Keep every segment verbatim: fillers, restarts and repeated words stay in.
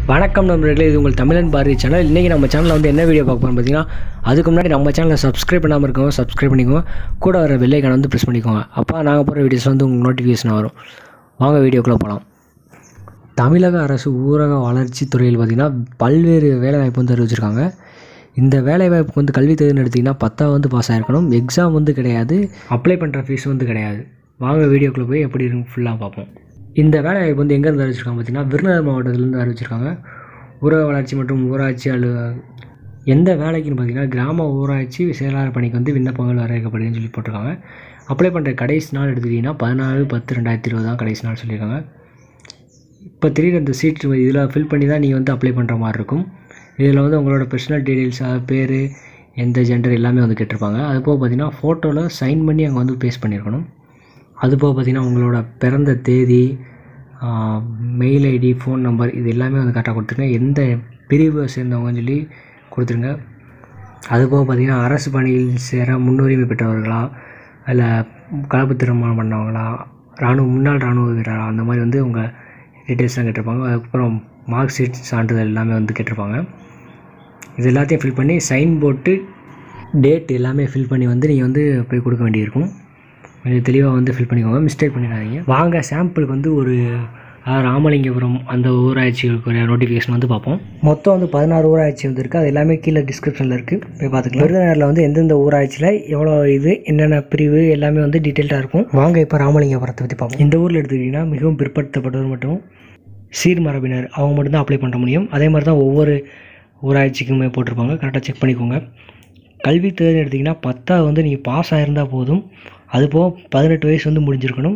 வணக்கம் நண்பர்களே, இது உங்கள் தமிழன் பாரதி சேனல். இன்றைக்கி நம்ம சேனலில் வந்து என்ன வீடியோ பார்க்க போகிறோம் பார்த்தீங்கன்னா, அதுக்கு முன்னாடி நம்ம சேனலை சப்ஸ்கிரைப் பண்ணாமல் இருக்கவங்க சப்ஸ்கிரைப் பண்ணிக்கோங்க. கூட வர பெல் ஐக்கானை வந்து ப்ரெஸ் பண்ணிக்கோங்க. அப்போ நாங்கள் போகிற வீடியோஸ் வந்து உங்களுக்கு நோட்டிஃபிகேஷன் வரும். வாங்க வீடியோக்குள்ளே போகலாம். தமிழக அரசு ஊரக வளர்ச்சி துறையில் பார்த்திங்கன்னா பல்வேறு வேலைவாய்ப்பு வந்து அறிவிச்சிருக்காங்க. இந்த வேலைவாய்ப்புக்கு வந்து கல்வி தகுதின்னு எடுத்திங்கன்னா பத்தாவது வந்து பாஸ் ஆகிருக்கணும். எக்ஸாம் வந்து கிடையாது, அப்ளை பண்ணுற ஃபீஸ் வந்து கிடையாது. வாங்க வீடியோக்குள்ளே போய் எப்படி இருக்கு ஃபுல்லாக பார்ப்போம். இந்த வேலைவாய்ப்பு வந்து எங்கேருந்து அறிவிச்சிருக்காங்க பார்த்தீங்கன்னா, விருதுநகர் மாவட்டத்திலேருந்து அறிவிச்சிருக்காங்க. ஊரக வளர்ச்சி மற்றும் ஊராட்சி அலுவ எந்த வேலைக்குன்னு பார்த்தீங்கன்னா, கிராம ஊராட்சி செயலாளர் பணிக்கு வந்து விண்ணப்பங்கள் வரவேற்கப்படுதுன்னு சொல்லி போட்டிருக்காங்க. அப்ளை பண்ணுற கடைசி நாள் எடுத்துக்கிட்டிங்கன்னா பதினாலு பத்து ரெண்டாயிரத்தி இருபது தான் கடைசி நாள் சொல்லியிருக்காங்க. இப்போ திடீர்னு இந்த சீட் இதில் ஃபில் பண்ணி தான் நீங்கள் வந்து அப்ளை பண்ணுற மாதிரி இருக்கும். இதில் வந்து உங்களோட பர்சனல் டீட்டெயில்ஸாக பேர், எந்த ஜெண்டர் எல்லாமே வந்து கேட்டிருப்பாங்க. அதுபோக பார்த்திங்கன்னா ஃபோட்டோவில் சைன் பண்ணி அங்கே வந்து பேஸ்ட் பண்ணியிருக்கணும். அதுபோக பார்த்திங்கன்னா உங்களோட பிறந்த தேதி, மெயில் ஐடி, ஃபோன் நம்பர் இது எல்லாமே வந்து கரெக்டாக கொடுத்துருங்க. எந்த பிரிவை சேர்ந்தவங்கன்னு சொல்லி கொடுத்துருங்க. அதுபோக பார்த்திங்கன்னா அரசு பணியில் சேர முன்னுரிமை பெற்றவர்களா, இல்லை கலப்பு திருமணம் பண்ணவங்களா, இராணுவ முன்னாள் இராணுவ வீரரா, அந்த மாதிரி வந்து உங்கள் டீட்டெயில்ஸ்லாம் கேட்டிருப்பாங்க. அதுக்கப்புறம் மார்க் ஷீட் சான்றிதழ் எல்லாமே வந்து கேட்டிருப்பாங்க. இது எல்லாத்தையும் ஃபில் பண்ணி சைன் போட்டு டேட் எல்லாமே ஃபில் பண்ணி வந்து நீங்கள் வந்து போய் கொடுக்க வேண்டியிருக்கும். கொஞ்சம் தெளிவாக வந்து ஃபில் பண்ணிக்கோங்க, மிஸ்டேக் பண்ணிடாதீங்க. வாங்க சாம்பிளுக்கு வந்து ஒரு ராமலிங்கபுரம் அந்த ஊராட்சிகளுக்கு நோட்டிஃபிகேஷன் வந்து பார்ப்போம். மொத்தம் வந்து பதினாறு ஊராட்சி வந்து இருக்குது. அது எல்லாமே கீழே டிஸ்கிரிப்ஷனில் இருக்குது, போய் பார்த்துக்கலாம். விருதுநகரில் வந்து எந்தெந்த ஊராட்சியில் எவ்வளோ இது என்னென்ன பிரிவு எல்லாமே வந்து டீட்டெயில்டாக இருக்கும். வாங்க இப்போ ராமலிங்கபுரத்தை பற்றி பார்ப்போம். இந்த ஊரில் எடுத்துக்கிட்டிங்கன்னா மிகவும் பிற்படுத்தப்பட்டவர் மட்டும் சீர்மரபினர் அவங்க மட்டும்தான் அப்ளை பண்ண முடியும். அதே மாதிரி தான் ஒவ்வொரு ஊராட்சிக்குமே போட்டிருப்பாங்க, கரெக்டாக செக் பண்ணிக்கோங்க. கல்வி தகுதின்னு எடுத்திங்கன்னா பத்தாவது வந்து நீங்கள் பாஸ் ஆகிருந்தால் போதும். அதுபோக பதினெட்டு வயசு வந்து முடிஞ்சிருக்கணும்,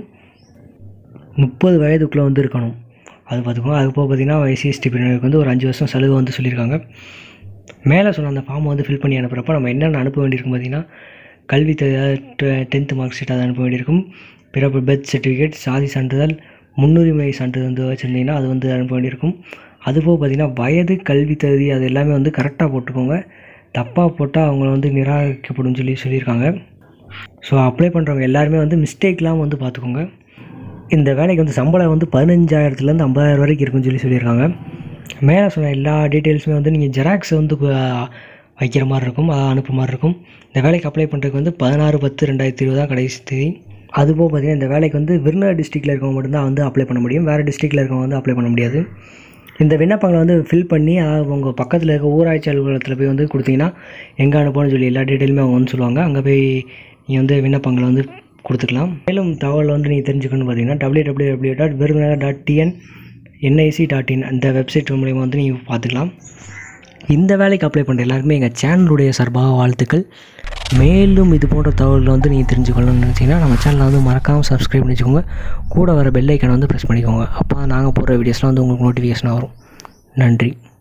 முப்பது வயதுக்குள்ளே வந்து இருக்கணும். அது பார்த்துக்கோங்க. அது போக பார்த்திங்கன்னா எஸ்சி எஸ்டி பிரிவினருக்கு வந்து ஒரு அஞ்சு வருஷம் சலுகை வந்து சொல்லியிருக்காங்க. மேலே சொன்ன அந்த ஃபார்மை வந்து ஃபில் பண்ணி அனுப்புகிறப்ப நம்ம என்னென்ன அனுப்ப வேண்டியிருக்கும் பார்த்திங்கன்னா, கல்வி டென்த்து மார்க் ஷீட் அதை அனுப்ப வேண்டியிருக்கும். பிறப்பு பெர்த் சர்டிஃபிகேட், சாதி சான்றிதழ், முன்னுரிமை சான்றிதழ் வந்து வச்சுருந்தீங்கன்னா அது வந்து அனுப்ப வேண்டியிருக்கும். அதுபோக பார்த்திங்கன்னா வயது, கல்வி தகுதி அது எல்லாமே வந்து கரெக்டாக போட்டுக்கோங்க. தப்பாக போட்டால் அவங்கள வந்து நிராகரிக்கப்படும் சொல்லி சொல்லியிருக்காங்க. ஸோ அப்ளை பண்ணுறவங்க எல்லாருமே வந்து மிஸ்டேக்லாம் வந்து பார்த்துக்கோங்க. இந்த வேலைக்கு வந்து சம்பளம் வந்து பதினஞ்சாயிரத்துலேருந்து ஐம்பதாயிரம் வரைக்கும் இருக்குன்னு சொல்லி சொல்லியிருக்காங்க. மேலே சொன்ன எல்லா டீட்டெயில்ஸுமே வந்து நீங்கள் ஜெராக்ஸ் வந்து வைக்கிற மாதிரி இருக்கும், அனுப்புற மாதிரி இருக்கும். இந்த வேலைக்கு அப்ளை பண்ணுறதுக்கு வந்து பதினாறு பத்து ரெண்டாயிரத்தி இருபது தான் கடைசி தேதி. அதுபோக பார்த்திங்கன்னா இந்த வேலைக்கு வந்து விருதுநகர் டிஸ்ட்ரிக்டில் இருக்கவங்க மட்டும்தான் வந்து அப்ளை பண்ண முடியும், வேறு டிஸ்ட்ரிக்டில் இருக்கவங்க வந்து அப்ளை பண்ண முடியாது. இந்த விண்ணப்பங்களை வந்து ஃபில் பண்ணி உங்கள் பக்கத்தில் இருக்க ஊராட்சி அலுவலகத்தில் போய் வந்து கொடுத்தீங்கன்னா எங்கே அனுப்பணும்னு சொல்லி எல்லா டீட்டெயிலுமே அவங்க வந்து சொல்லுவாங்க. அங்கே போய் நீங்கள் வந்து விண்ணப்பங்களை வந்து கொடுத்துக்கலாம். மேலும் தகவல் வந்து நீங்கள் தெரிஞ்சுக்கணும்னு பார்த்தீங்கன்னா W W W dot Virudhunagar dot TN NIC dot in அந்த வெப்சைட் மூலயமா வந்து நீங்கள் பார்த்துக்கலாம். இந்த வேலைக்கு அப்ளை பண்ணுற எல்லாருக்குமே எங்கள் சேனலுடைய சார்பாக வாழ்த்துக்கள். மேலும் இது போன்ற தகவல்களை வந்து நீங்கள் தெரிஞ்சுக்கணும்னு நினச்சிங்கன்னா நம்ம சேனலை வந்து மறக்காமல் சப்ஸ்கிரைப் பண்ணிக்கோங்க. கூட வர பெல் ஐக்கானை வந்து ப்ரெஸ் பண்ணிக்கோங்க. அப்போ நாங்கள் போடுற வீடியோஸ்லாம் வந்து உங்களுக்கு நோட்டிஃபிகேஷன் வரும். நன்றி.